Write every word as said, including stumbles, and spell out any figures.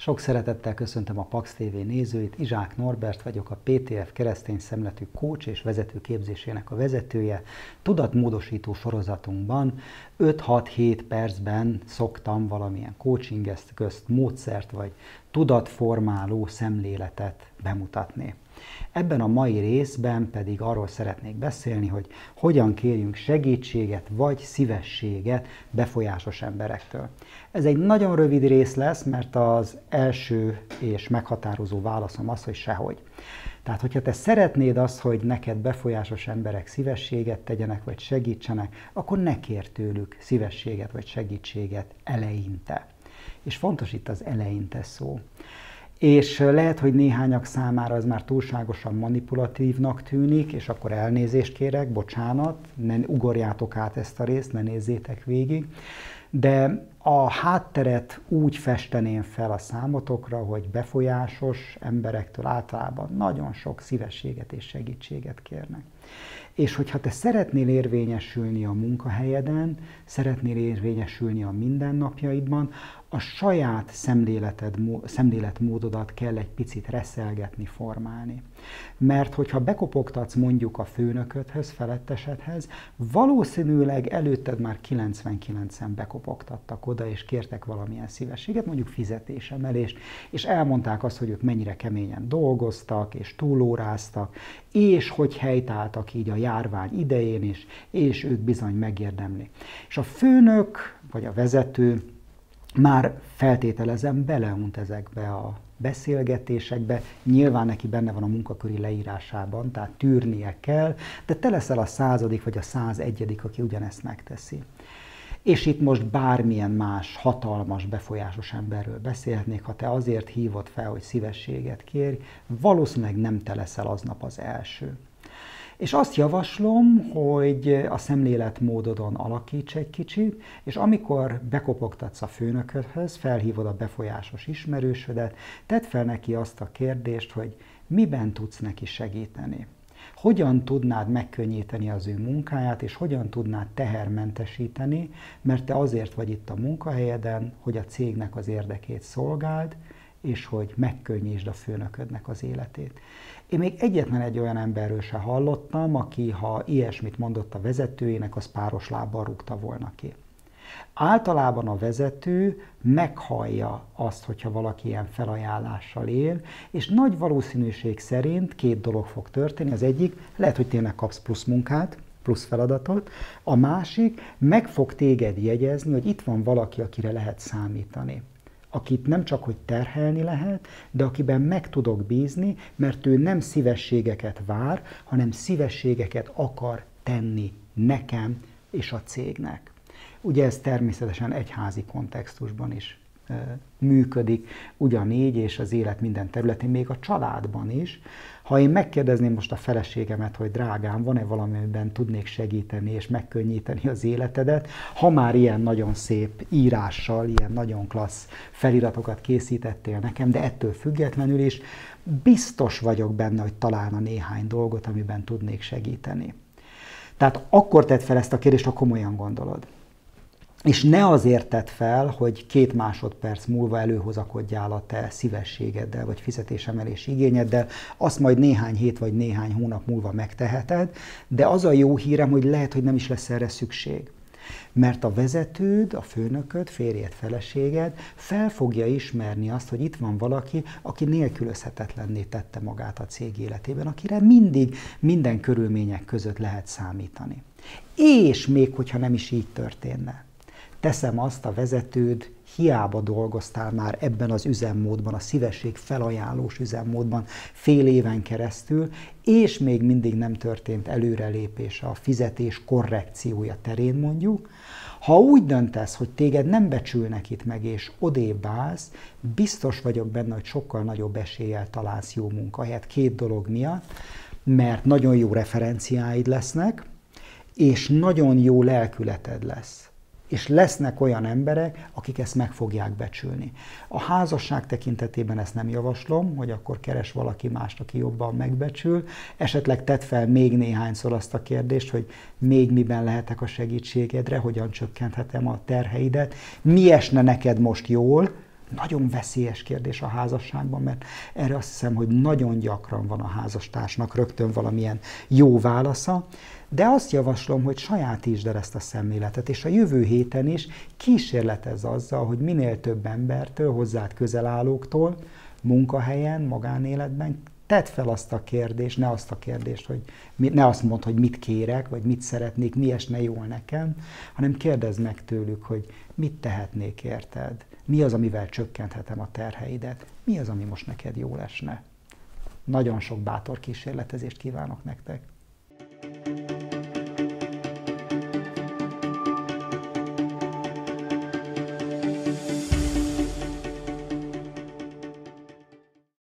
Sok szeretettel köszöntöm a Pax té vé nézőit, Izsák Norbert vagyok, a pé té ef keresztény szemletű coach és vezetőképzésének a vezetője. Tudatmódosító sorozatunkban öt-hat-hét percben szoktam valamilyen coaching eszközt, módszert vagy tudatformáló szemléletet bemutatni. Ebben a mai részben pedig arról szeretnék beszélni, hogy hogyan kérjünk segítséget vagy szívességet befolyásos emberektől. Ez egy nagyon rövid rész lesz, mert az első és meghatározó válaszom az, hogy sehogy. Tehát, hogyha te szeretnéd azt, hogy neked befolyásos emberek szívességet tegyenek, vagy segítsenek, akkor ne kérj tőlük szívességet, vagy segítséget eleinte. És fontos itt az eleinte szó. És lehet, hogy néhányak számára ez már túlságosan manipulatívnak tűnik, és akkor elnézést kérek, bocsánat, ne ugorjátok át ezt a részt, ne nézzétek végig. De a hátteret úgy festeném fel a számotokra, hogy befolyásos emberektől általában nagyon sok szívességet és segítséget kérnek. És hogyha te szeretnél érvényesülni a munkahelyeden, szeretnél érvényesülni a mindennapjaidban, a saját szemléleted, szemléletmódodat kell egy picit reszelgetni, formálni. Mert hogyha bekopogtatsz mondjuk a főnöködhöz, felettesedhez, valószínűleg előtted már kilencvenkilencen bekopogtattak oda, és kértek valamilyen szívességet, mondjuk fizetésemelést, és elmondták azt, hogy ők mennyire keményen dolgoztak, és túlóráztak, és hogy helytáltak így a járvány idején is, és ők bizony megérdemlik. És a főnök, vagy a vezető már feltételezem beleunt ezekbe a beszélgetésekbe, nyilván neki benne van a munkaköri leírásában, tehát tűrnie kell, de te leszel a századik vagy a százegyedik, aki ugyanezt megteszi. És itt most bármilyen más hatalmas, befolyásos emberről beszélhetnék, ha te azért hívod fel, hogy szívességet kérj, valószínűleg nem te leszel aznap az első. És azt javaslom, hogy a szemléletmódodon alakíts egy kicsit, és amikor bekopogtatsz a főnöködhöz, felhívod a befolyásos ismerősödet, tedd fel neki azt a kérdést, hogy miben tudsz neki segíteni. Hogyan tudnád megkönnyíteni az ő munkáját, és hogyan tudnád tehermentesíteni, mert te azért vagy itt a munkahelyeden, hogy a cégnek az érdekét szolgáld, és hogy megkönnyítsd a főnöködnek az életét. Én még egyetlen egy olyan emberről se hallottam, aki, ha ilyesmit mondott a vezetőjének, az páros lábbal rúgta volna ki. Általában a vezető meghallja azt, hogyha valaki ilyen felajánlással él, és nagy valószínűség szerint két dolog fog történni. Az egyik, lehet, hogy tényleg kapsz plusz munkát, plusz feladatot, a másik, meg fog téged jegyezni, hogy itt van valaki, akire lehet számítani. Akit nem csak hogy terhelni lehet, de akiben meg tudok bízni, mert ő nem szívességeket vár, hanem szívességeket akar tenni nekem és a cégnek. Ugye ez természetesen egyházi kontextusban is e, működik, ugyanígy, és az élet minden területén, még a családban is. Ha én megkérdezném most a feleségemet, hogy drágám, van-e valamiben tudnék segíteni és megkönnyíteni az életedet, ha már ilyen nagyon szép írással, ilyen nagyon klassz feliratokat készítettél nekem, de ettől függetlenül is biztos vagyok benne, hogy találna néhány dolgot, amiben tudnék segíteni. Tehát akkor tedd fel ezt a kérdést, ha komolyan gondolod. És ne azért tedd fel, hogy két másodperc múlva előhozakodjál a te szívességeddel, vagy fizetésemelés igényeddel, azt majd néhány hét vagy néhány hónap múlva megteheted, de az a jó hírem, hogy lehet, hogy nem is lesz erre szükség. Mert a vezetőd, a főnököd, férjed, feleséged fel fogja ismerni azt, hogy itt van valaki, aki nélkülözhetetlenné tette magát a cég életében, akire mindig, minden körülmények között lehet számítani. És még hogyha nem is így történne. Teszem azt, a vezetőd, hiába dolgoztál már ebben az üzemmódban, a szívesség felajánlós üzemmódban fél éven keresztül, és még mindig nem történt előrelépés a fizetés korrekciója terén mondjuk. Ha úgy döntesz, hogy téged nem becsülnek itt meg, és odébb állsz, biztos vagyok benne, hogy sokkal nagyobb eséllyel találsz jó munkahelyet két dolog miatt, mert nagyon jó referenciáid lesznek, és nagyon jó lelkületed lesz. És lesznek olyan emberek, akik ezt meg fogják becsülni. A házasság tekintetében ezt nem javaslom, hogy akkor keres valaki mást, aki jobban megbecsül. Esetleg tedd fel még néhányszor azt a kérdést, hogy még miben lehetek a segítségedre, hogyan csökkenthetem a terheidet, mi esne neked most jól, nagyon veszélyes kérdés a házasságban, mert erre azt hiszem, hogy nagyon gyakran van a házastársnak rögtön valamilyen jó válasza, de azt javaslom, hogy sajátítsd el ezt a szemléletet, és a jövő héten is kísérletezz azzal, hogy minél több embertől, hozzád közel állóktól, munkahelyen, magánéletben tedd fel azt a kérdést, ne azt a kérdést, hogy ne azt mondd, hogy mit kérek, vagy mit szeretnék, mi esne jól nekem, hanem kérdezd meg tőlük, hogy mit tehetnék érted, mi az, amivel csökkenthetem a terheidet, mi az, ami most neked jól esne. Nagyon sok bátor kísérletezést kívánok nektek!